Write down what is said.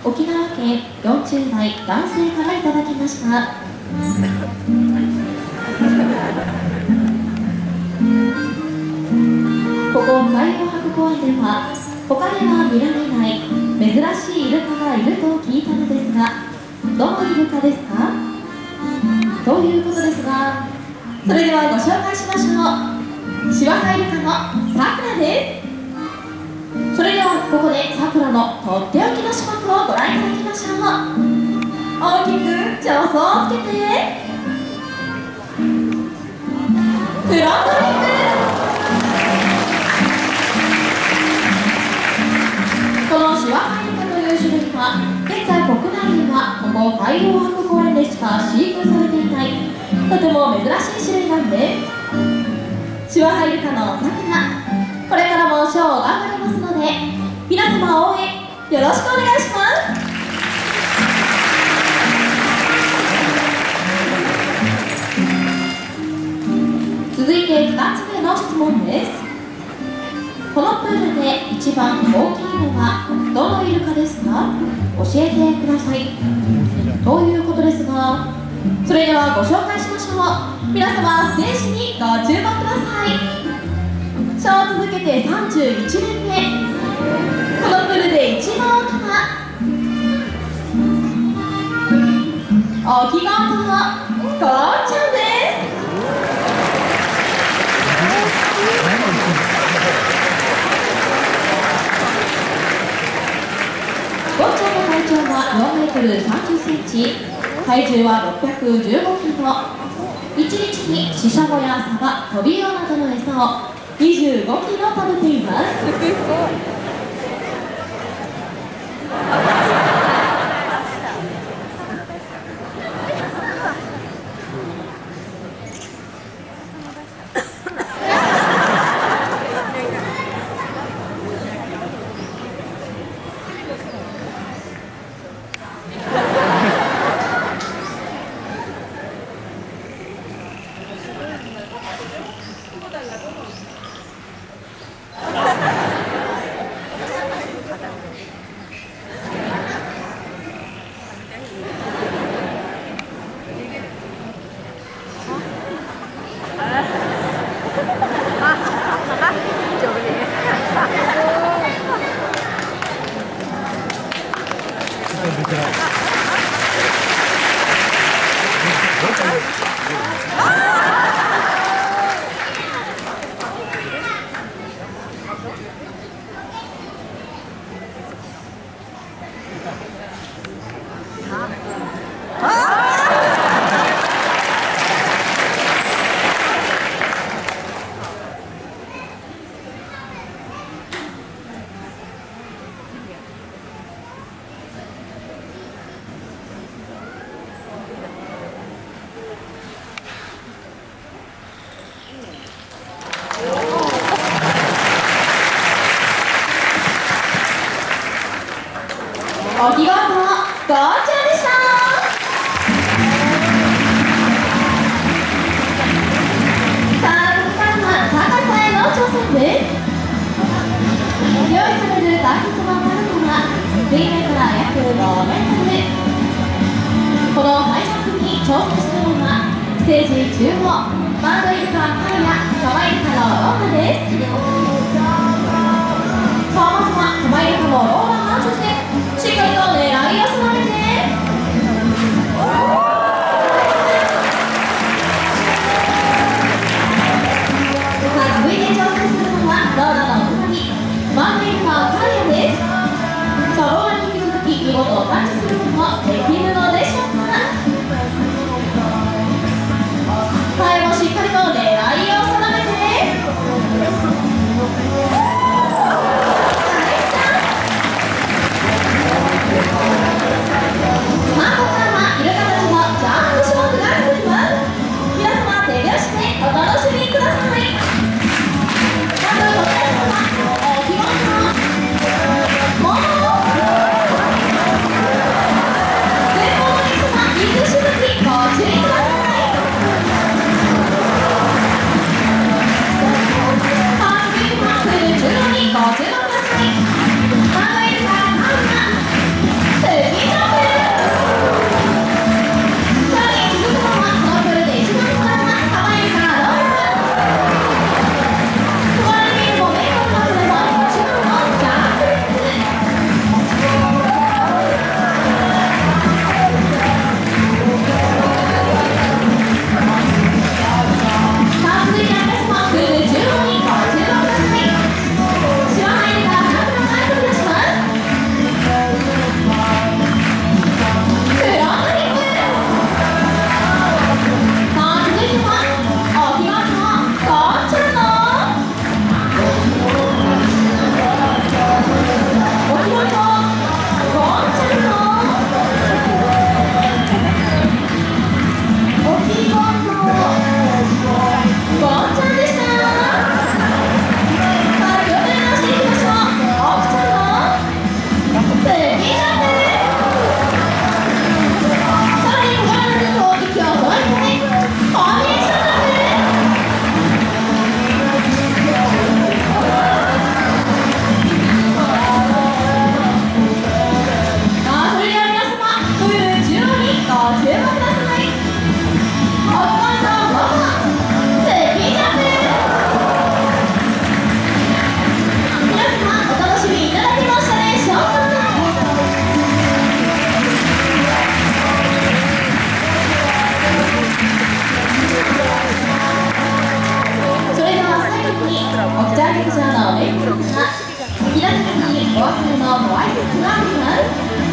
沖縄県40代男性からいただきました。ここ海洋博公園では他では見られない珍しいイルカがいると聞いたのですが、どのイルカですかということですが、それではご紹介しましょう。シワハイルカのさくらです。それではここでさくらのとっておきの種目をご覧いただきましょう。大きく助走をつけてフロントリップ。このシワハイルカという種類は現在国内ではここ海洋博公園でしか飼育されていないとても珍しい種類なんです。シワハイルカのさくら、これからもショーを頑張りますので皆様応援よろしくお願いします。続いて2つ目の質問です。このプールで一番大きいのはどのイルカですか？教えてくださいということですが、それではご紹介しましょう。皆様ステージにご注目ください。ショーを続けて31年目、このプールで一番大きな大きな音のこうちゃんです。ゴーちゃんの体長は4メートル30センチ、体重は615キロ。1日にシシャモやサバ、トビウオなどの餌を25キロ食べています。お見事、ゴーちゃんでした。さあ、ここからは高さへの挑戦です。用意されるターゲットの高さは水面から約5メートル。このハイジャンプに挑戦するのはステージ中央、バードイルカカイやカワイルカのローラです。さあ、まずはカワイルカのローラがそしてしっかりと狙いを定めて続いて挑戦するのはローラのお隣マーメイカーカイヤです。さあ、ローラに引き続き見事タッチすることもできるのでしょうか。カイもしっかりと狙いを定めて別れのご挨拶があります。